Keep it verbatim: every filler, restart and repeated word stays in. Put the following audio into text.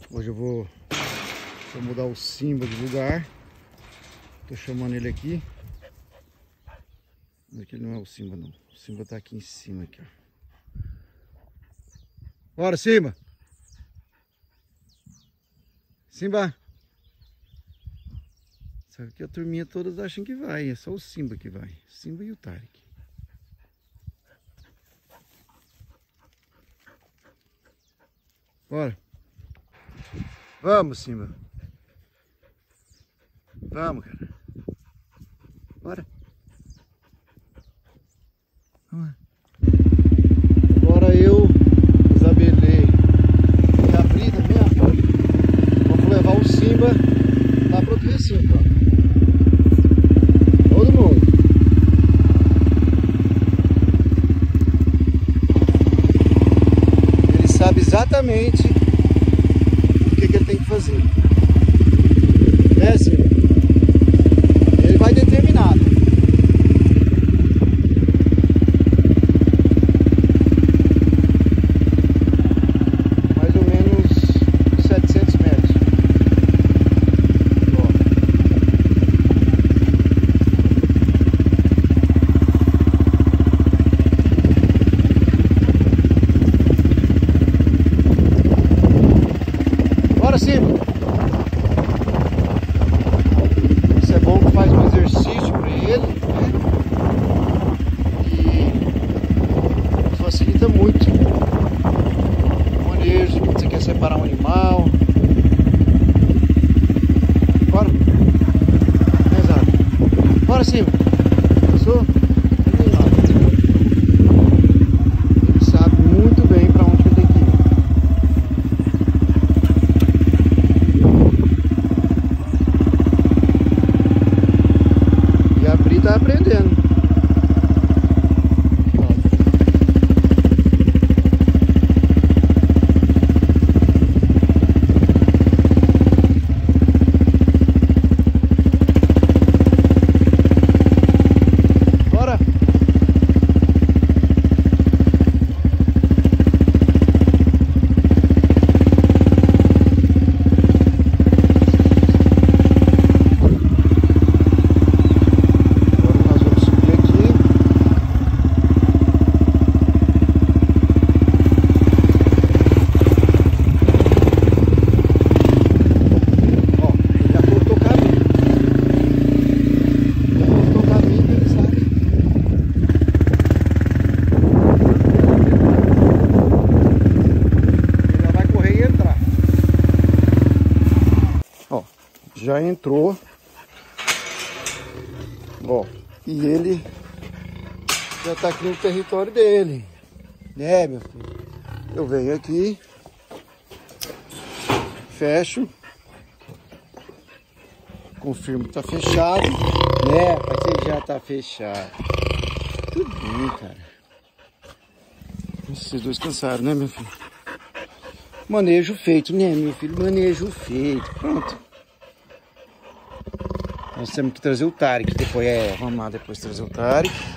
Hoje eu vou, vou mudar o Simba de lugar. Tô chamando ele aqui. Mas aqui não é o Simba não. O Simba tá aqui em cima aqui, ó. Bora, Simba! Simba! Sabe que a turminha todas acham que vai. É só o Simba que vai. Simba e o Tarek. Bora! Vamos, Simba! Vamos, cara! Bora! Vamos. Agora eu, Isabelê e a Brida mesmo, vamos levar o Simba lá para outro recinto, ó. Todo mundo. Ele sabe exatamente o que, que ele tem que fazer. É, Simba? Ele vai determinado. Isso é bom que faz um exercício para ele, né? E facilita muito o manejo quando você quer separar um animal. Bora! Exato! Bora, Simba! Passou? Ele sabe muito bem para onde que tem que ir. Tá aprendendo. Bora. Já entrou, ó, e ele já tá aqui no território dele, né, meu filho? Eu venho aqui, fecho, confirmo que tá fechado, né? Aqui já tá fechado. Tudo bem, cara. Esses dois cansaram, né, meu filho? Manejo feito, né, meu filho? Manejo feito. Pronto. Nós temos que trazer o Tarek. Depois é, vamos lá depois trazer o Tarek.